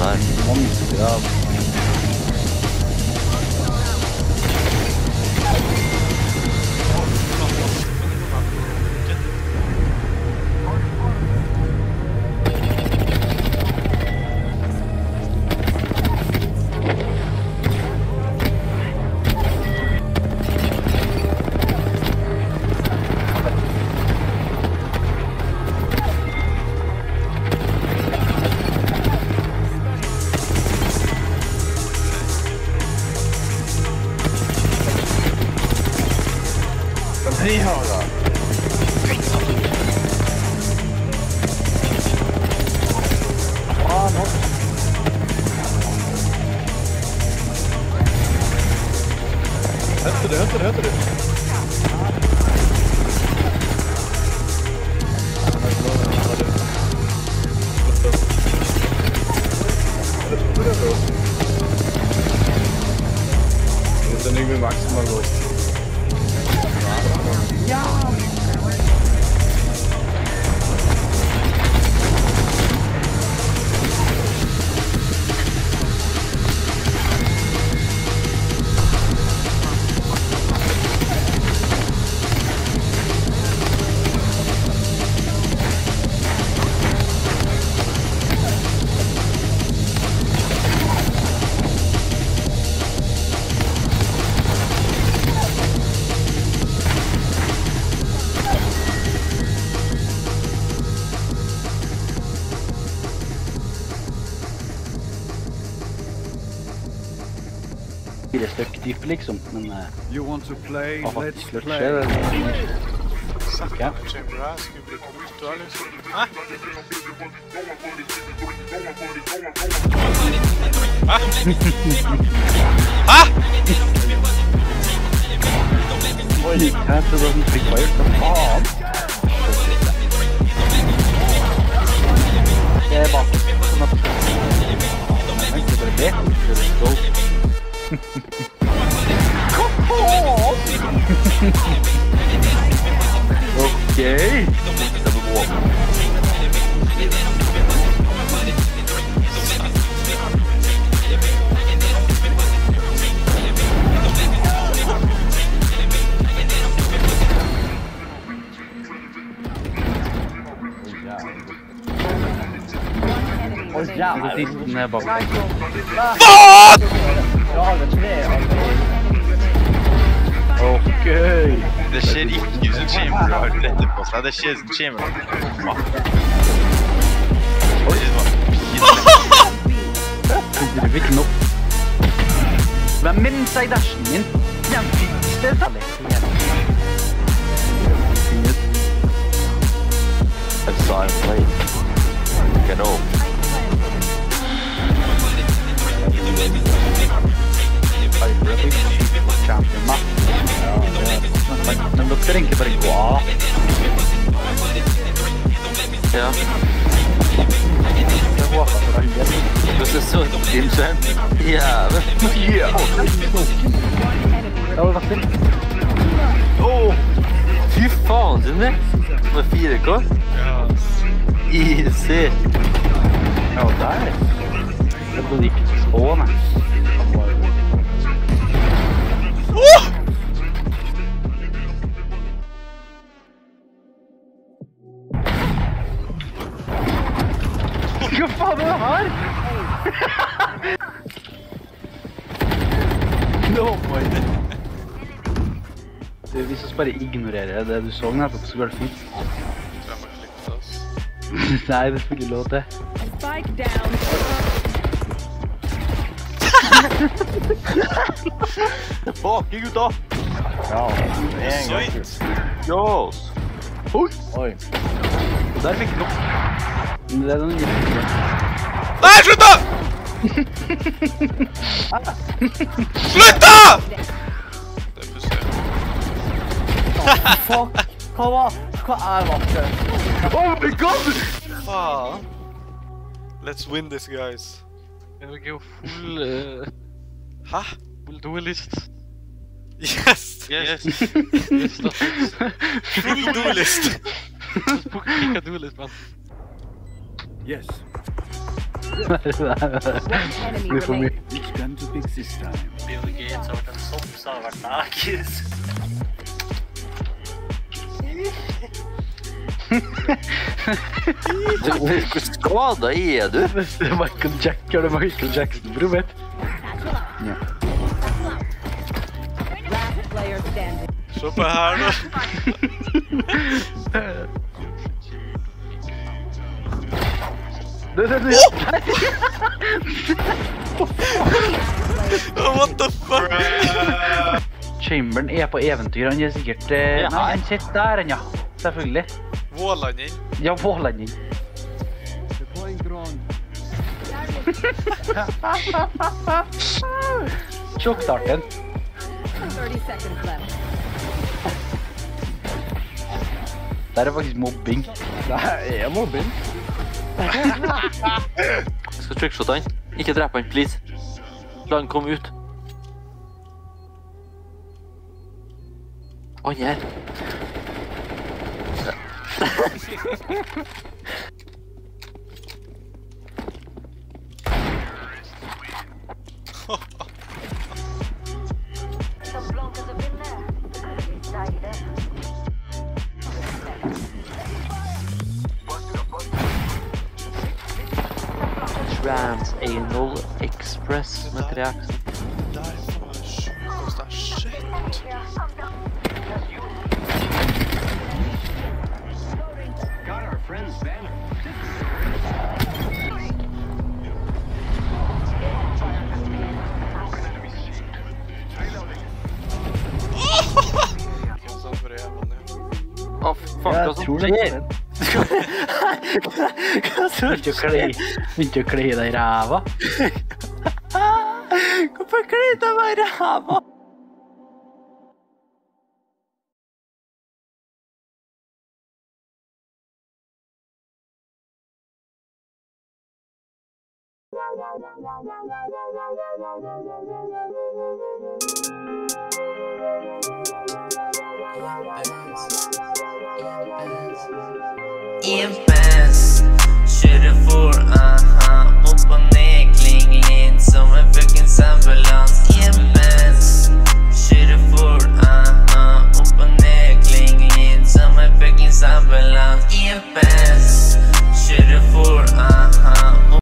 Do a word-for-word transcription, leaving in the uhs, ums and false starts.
her. Monstergrav. Hej Haga! Ah, no. Henter du, henter du, henter du! Det är nu maximal då. Ja! Det är stök typ liksom, men... You want to play, ja, let's play. Okej. Ah! Oj, kanske då inte fick vara ute. Fan! Det är bara... Jag tänkte på det. Det är så. Okej. Det var bra. Oj jävlar, det är när jag bara... Vad? Okej. Det skjer ikke som chamber, du har rett på seg. Det skjer som chamber. Oi, det var fint. Det blir ikke nok. Hvem minner seg dashen min? Den finste tallet. I saw him play. Get old. Champion match. Ja, det är... Men då ska det inte bara gå av. Ja. Jag hoppas att det är Du ser så din sen. Jävlar. Ja. Ja, vad fint. Åh! Fy fan, den är med fyra K. Ja. Easy. Ja, där. Det blir riktigt spåna. Oh! Hva faen er det her? No boy. Du, hvis du bare ignorerer det du så nettopp, så går det fint. Nei, det skulle lov til. Spike down. Tilbake, gutta! Ja, det er en gang. Jos! Oi! Oi. Der fikk du noe. Det er den giftige. Nei, slutt da! Slutt da! Det er pussig. Fuck! Hva var? Hva er vakkert? Oh my god! Faen. Let's win this, guys. Jeg vil gå full... Uh, Hæ? full duelist. Yes! Yes! Yes, that's it. Full duelist! Let's book a duelist, man. Yes. Det får mye. Bill Gates har vært en sopp, så har vært nakis. Hvor skada er du? Det er Michael Jack, er det Michael Jackson, bro, vet. Ja. Se på her nå. Det, det, det. What the fuck? Chamberen er på eventyr, han er sikkert... Eh, nei, han sitter der, han, ja. Selvfølgelig. Vålanding. Ja, vålanding. Sjokkstarten. Der er faktisk mobbing. Det er mobbing. Jeg skal trickshotte han. Ikke drepe han, please. La han komme ut. Å, han er her. Trans Anal Express med tre akser. Der var sjukt, det er shit. Å, faen, hva som skjer? Hva som skjer? Begynte å kle deg i ræva. Hvorfor kler deg meg i ræva? E M P S, kjører foran